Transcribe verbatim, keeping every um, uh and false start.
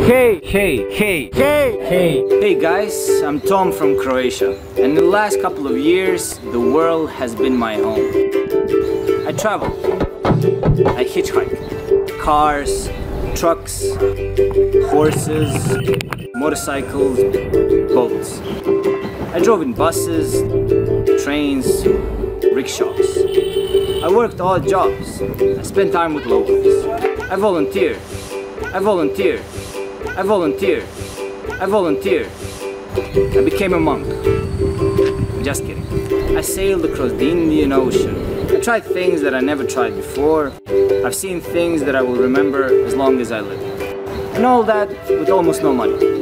Hey, hey, hey, hey, hey. Hey guys, I'm Tom from Croatia, and in the last couple of years, the world has been my home. I travel, I hitchhike, cars, trucks, horses, motorcycles, boats. I drove in buses, trains, rickshaws. I worked odd jobs. I spent time with locals. I volunteered. I volunteered. I volunteered. I volunteered. I became a monk. Just kidding. I sailed across the Indian Ocean. I tried things that I never tried before. I've seen things that I will remember as long as I live. And all that with almost no money.